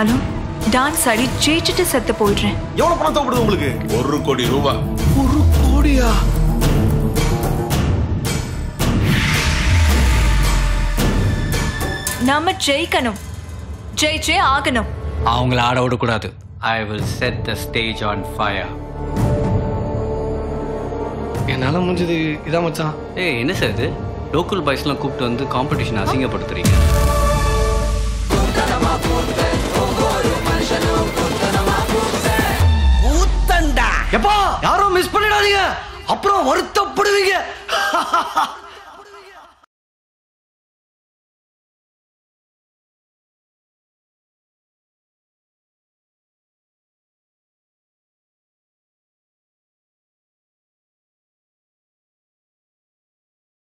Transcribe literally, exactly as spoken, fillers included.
இருந்தாலும் டான்ஸ் ஆடி ஜெயிச்சுட்டு செத்து போயிடுறேன். எவ்வளவு பணம் தேவைப்படுது உங்களுக்கு? ஒரு கோடி ரூபாய். ஒரு கோடியா? நாம ஜெயிக்கணும், ஜெயிச்சே ஆகணும். அவங்கள ஆட விடக்கூடாது. I will set the stage on fire. என்னால முடிஞ்சது இதான் மச்சான். ஏய் என்ன சார் இது? லோக்கல் பாய்ஸ்லாம் கூப்பிட்டு வந்து காம்படிஷன் அசிங்கப்படுத்துறீங்க. கூத்தண்டா எப்பா யாரும் மிஸ் பண்ணிடாதீங்க, அப்புறம் வருத்தப்படுவீங்க.